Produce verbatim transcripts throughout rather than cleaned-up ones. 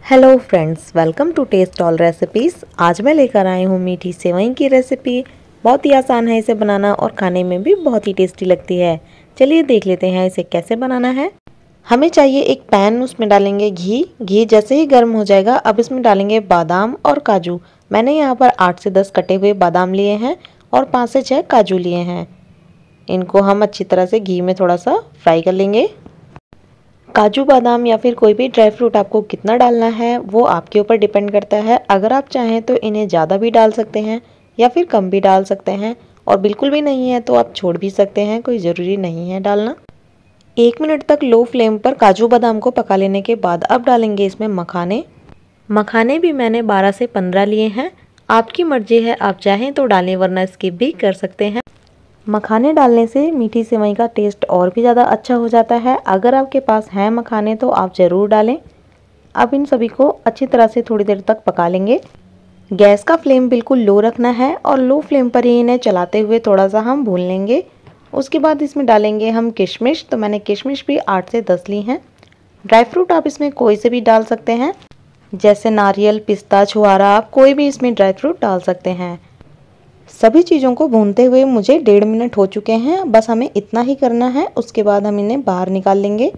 Hello friends, welcome to taste all recipes. आज मैं लेकर आई हूँ मीठी सेवई की रेसिपी। बहुत ही आसान है इसे बनाना और खाने में भी बहुत ही टेस्टी लगती है। चलिए देख लेते हैं इसे कैसे बनाना है। हमें चाहिए एक पैन, उसमें डालेंगे घी। घी जैसे ही गर्म हो जाएगा अब इसमें डालेंगे बादाम और काजू। मैंने यहाँ पर आठ से दस कटे हुए बादाम लिए हैं और पाँच से छः काजू लिए हैं। इनको हम अच्छी तरह से घी में थोड़ा सा फ्राई कर लेंगे। काजू बादाम या फिर कोई भी ड्राई फ्रूट आपको कितना डालना है वो आपके ऊपर डिपेंड करता है। अगर आप चाहें तो इन्हें ज़्यादा भी डाल सकते हैं या फिर कम भी डाल सकते हैं, और बिल्कुल भी नहीं है तो आप छोड़ भी सकते हैं, कोई ज़रूरी नहीं है डालना। एक मिनट तक लो फ्लेम पर काजू बादाम को पका लेने के बाद अब डालेंगे इसमें मखाने। मखाने भी मैंने बारह से पंद्रह लिए हैं। आपकी मर्जी है, आप चाहें तो डालें वरना स्किप भी कर सकते हैं। मखाने डालने से मीठी सेवई का टेस्ट और भी ज़्यादा अच्छा हो जाता है। अगर आपके पास हैं मखाने तो आप ज़रूर डालें। अब इन सभी को अच्छी तरह से थोड़ी देर तक पका लेंगे। गैस का फ्लेम बिल्कुल लो रखना है और लो फ्लेम पर ही इन्हें चलाते हुए थोड़ा सा हम भून लेंगे। उसके बाद इसमें डालेंगे हम किशमिश। तो मैंने किशमिश भी आठ से दस ली हैं। ड्राई फ्रूट आप इसमें कोई से भी डाल सकते हैं, जैसे नारियल, पिस्ता, छुहारा, आप कोई भी इसमें ड्राई फ्रूट डाल सकते हैं। सभी चीज़ों को भूनते हुए मुझे डेढ़ मिनट हो चुके हैं। बस हमें इतना ही करना है, उसके बाद हम इन्हें बाहर निकाल लेंगे।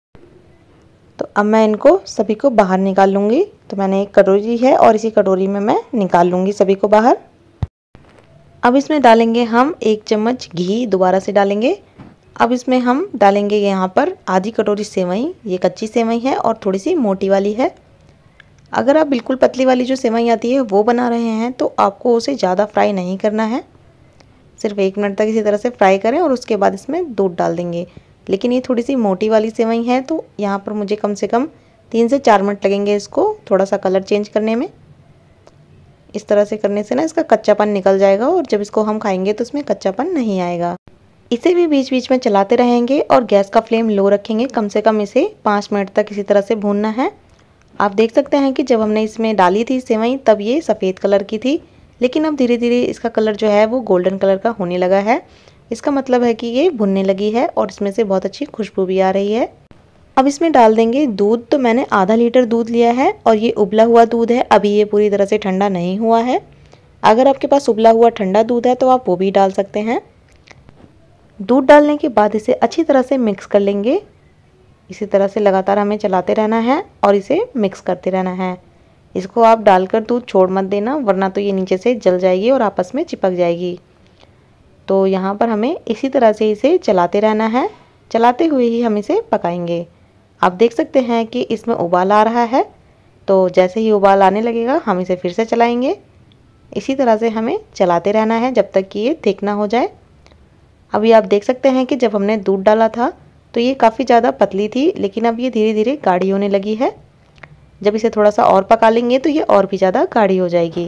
तो अब मैं इनको सभी को बाहर निकाल लूँगी। तो मैंने एक कटोरी है और इसी कटोरी में मैं निकाल लूँगी सभी को बाहर। अब इसमें डालेंगे हम एक चम्मच घी, दोबारा से डालेंगे। अब इसमें हम डालेंगे यहाँ पर आधी कटोरी सेवई। ये कच्ची सेवई है और थोड़ी सी मोटी वाली है। अगर आप बिल्कुल पतली वाली जो सेवई आती है वो बना रहे हैं तो आपको उसे ज़्यादा फ्राई नहीं करना है, सिर्फ एक मिनट तक इसी तरह से फ्राई करें और उसके बाद इसमें दूध डाल देंगे। लेकिन ये थोड़ी सी मोटी वाली सेवई है तो यहाँ पर मुझे कम से कम तीन से चार मिनट लगेंगे इसको थोड़ा सा कलर चेंज करने में। इस तरह से करने से ना इसका कच्चापन निकल जाएगा और जब इसको हम खाएंगे तो इसमें कच्चापन नहीं आएगा। इसे भी बीच बीच में चलाते रहेंगे और गैस का फ्लेम लो रखेंगे। कम से कम इसे पाँच मिनट तक इसी तरह से भूनना है। आप देख सकते हैं कि जब हमने इसमें डाली थी सेवई तब ये सफ़ेद कलर की थी, लेकिन अब धीरे धीरे इसका कलर जो है वो गोल्डन कलर का होने लगा है। इसका मतलब है कि ये भुनने लगी है और इसमें से बहुत अच्छी खुशबू भी आ रही है। अब इसमें डाल देंगे दूध। तो मैंने आधा लीटर दूध लिया है और ये उबला हुआ दूध है, अभी ये पूरी तरह से ठंडा नहीं हुआ है। अगर आपके पास उबला हुआ ठंडा दूध है तो आप वो भी डाल सकते हैं। दूध डालने के बाद इसे अच्छी तरह से मिक्स कर लेंगे। इसी तरह से लगातार हमें चलाते रहना है और इसे मिक्स करते रहना है। इसको आप डालकर दूध छोड़ मत देना, वरना तो ये नीचे से जल जाएगी और आपस में चिपक जाएगी। तो यहाँ पर हमें इसी तरह से इसे चलाते रहना है। चलाते हुए ही हम इसे पकाएंगे। आप देख सकते हैं कि इसमें उबाल आ रहा है, तो जैसे ही उबाल आने लगेगा हम इसे फिर से चलाएँगे। इसी तरह से हमें चलाते रहना है जब तक कि ये थिक ना हो जाए। अभी आप देख सकते हैं कि जब हमने दूध डाला था तो ये काफ़ी ज़्यादा पतली थी, लेकिन अब ये धीरे धीरे गाढ़ी होने लगी है। जब इसे थोड़ा सा और पका लेंगे तो ये और भी ज़्यादा गाढ़ी हो जाएगी।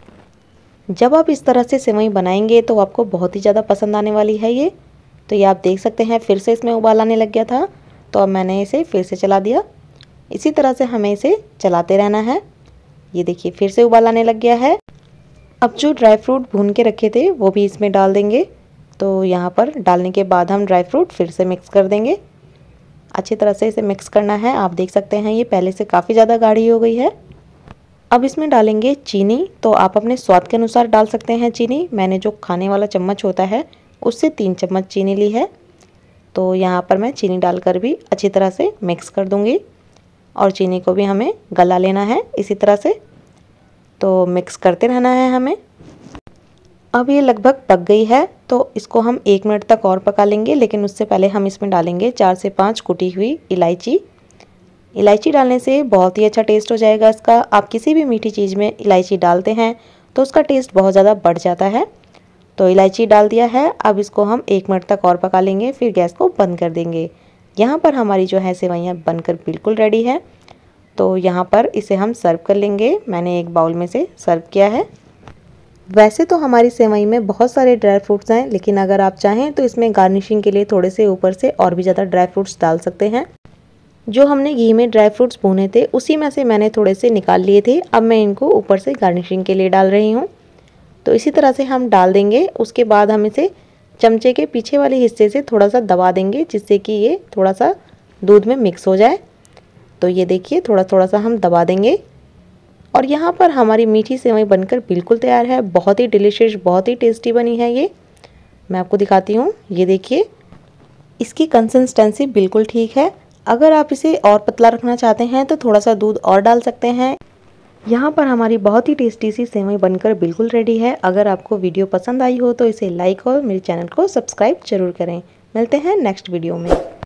जब आप इस तरह से सेवई बनाएंगे तो आपको बहुत ही ज़्यादा पसंद आने वाली है ये। तो ये आप देख सकते हैं फिर से इसमें उबाल आने लग गया था, तो अब मैंने इसे फिर से चला दिया। इसी तरह से हमें इसे चलाते रहना है। ये देखिए फिर से उबाल आने लग गया है। अब जो ड्राई फ्रूट भून के रखे थे वो भी इसमें डाल देंगे। तो यहाँ पर डालने के बाद हम ड्राई फ्रूट फिर से मिक्स कर देंगे। अच्छी तरह से इसे मिक्स करना है। आप देख सकते हैं ये पहले से काफ़ी ज़्यादा गाढ़ी हो गई है। अब इसमें डालेंगे चीनी। तो आप अपने स्वाद के अनुसार डाल सकते हैं चीनी। मैंने जो खाने वाला चम्मच होता है उससे तीन चम्मच चीनी ली है। तो यहाँ पर मैं चीनी डालकर भी अच्छी तरह से मिक्स कर दूँगी और चीनी को भी हमें गला लेना है इसी तरह से। तो मिक्स करते रहना है हमें। अब ये लगभग पक गई है तो इसको हम एक मिनट तक और पका लेंगे, लेकिन उससे पहले हम इसमें डालेंगे चार से पाँच कुटी हुई इलायची। इलायची डालने से बहुत ही अच्छा टेस्ट हो जाएगा इसका। आप किसी भी मीठी चीज़ में इलायची डालते हैं तो उसका टेस्ट बहुत ज़्यादा बढ़ जाता है। तो इलायची डाल दिया है। अब इसको हम एक मिनट तक और पका लेंगे, फिर गैस को बंद कर देंगे। यहाँ पर हमारी जो है सेवइयाँ बनकर बिल्कुल रेडी है। तो यहाँ पर इसे हम सर्व कर लेंगे। मैंने एक बाउल में से सर्व किया है। वैसे तो हमारी सेवई में बहुत सारे ड्राई फ्रूट्स हैं, लेकिन अगर आप चाहें तो इसमें गार्निशिंग के लिए थोड़े से ऊपर से और भी ज़्यादा ड्राई फ्रूट्स डाल सकते हैं। जो हमने घी में ड्राई फ्रूट्स भूने थे उसी में से मैंने थोड़े से निकाल लिए थे। अब मैं इनको ऊपर से गार्निशिंग के लिए डाल रही हूँ। तो इसी तरह से हम डाल देंगे। उसके बाद हम इसे चमचे के पीछे वाले हिस्से से थोड़ा सा दबा देंगे, जिससे कि ये थोड़ा सा दूध में मिक्स हो जाए। तो ये देखिए थोड़ा थोड़ा सा हम दबा देंगे और यहाँ पर हमारी मीठी सेवई बनकर बिल्कुल तैयार है। बहुत ही डिलीशियस, बहुत ही टेस्टी बनी है ये। मैं आपको दिखाती हूँ, ये देखिए इसकी कंसिस्टेंसी बिल्कुल ठीक है। अगर आप इसे और पतला रखना चाहते हैं तो थोड़ा सा दूध और डाल सकते हैं। यहाँ पर हमारी बहुत ही टेस्टी सी सेवई बनकर बिल्कुल रेडी है। अगर आपको वीडियो पसंद आई हो तो इसे लाइक और मेरे चैनल को सब्सक्राइब जरूर करें। मिलते हैं नेक्स्ट वीडियो में।